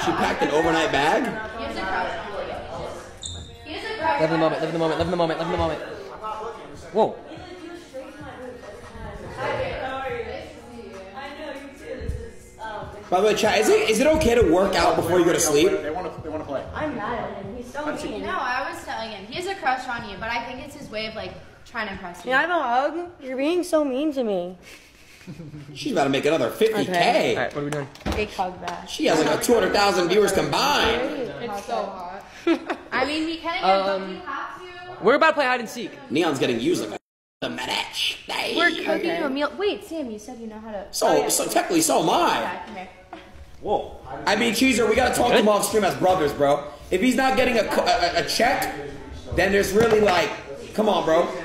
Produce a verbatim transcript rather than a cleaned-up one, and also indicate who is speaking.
Speaker 1: She packed an overnight bag?
Speaker 2: Live in the moment, live in the moment, live in the moment, live in the moment. Whoa.
Speaker 1: By the way, chat, is it, is it okay to work out before you go to sleep?
Speaker 3: They want to, they want to play.
Speaker 4: I'm mad at him. He's so mean.
Speaker 5: No, I was telling him. He has a crush on you, but I think it's his way of, like, trying to impress you.
Speaker 4: Can I have a hug? You're being so mean to me.
Speaker 1: She's about to make another fifty K.
Speaker 2: Okay. All right, what are we doing?
Speaker 4: Big hug back.
Speaker 1: She has like a two hundred thousand viewers combined.
Speaker 5: It's so hot. I mean, he can
Speaker 2: Um,
Speaker 5: but you have to.
Speaker 2: We're about to play hide and seek.
Speaker 1: Neon's getting used like a match.
Speaker 5: We're cooking you a meal. Wait, Sam, you said you know how to.
Speaker 1: So,
Speaker 5: oh, yeah.
Speaker 1: so technically, so am I.
Speaker 5: Yeah, come here.
Speaker 1: Whoa. I mean, Cheeser, we gotta talk to him off stream as brothers, bro. If he's not getting a, a, a check, then there's really like, come on, bro.